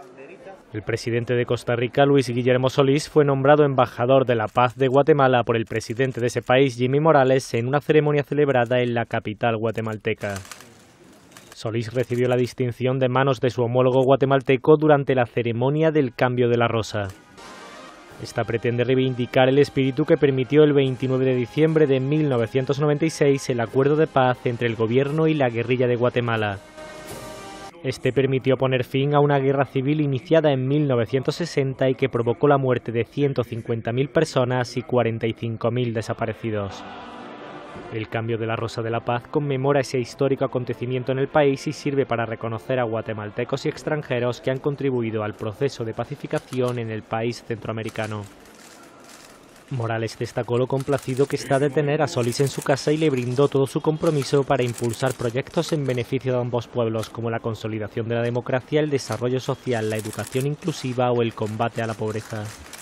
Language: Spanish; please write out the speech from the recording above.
El presidente de Costa Rica, Luis Guillermo Solís, fue nombrado embajador de la paz de Guatemala por el presidente de ese país, Jimmy Morales, en una ceremonia celebrada en la capital guatemalteca. Solís recibió la distinción de manos de su homólogo guatemalteco durante la ceremonia del cambio de la rosa. Esta pretende reivindicar el espíritu que permitió el 29 de diciembre de 1996 el acuerdo de paz entre el gobierno y la guerrilla de Guatemala. Este permitió poner fin a una guerra civil iniciada en 1960 y que provocó la muerte de 150.000 personas y 45.000 desaparecidos. El cambio de la Rosa de la Paz conmemora ese histórico acontecimiento en el país y sirve para reconocer a guatemaltecos y extranjeros que han contribuido al proceso de pacificación en el país centroamericano. Morales destacó lo complacido que está de tener a Solís en su casa y le brindó todo su compromiso para impulsar proyectos en beneficio de ambos pueblos, como la consolidación de la democracia, el desarrollo social, la educación inclusiva o el combate a la pobreza.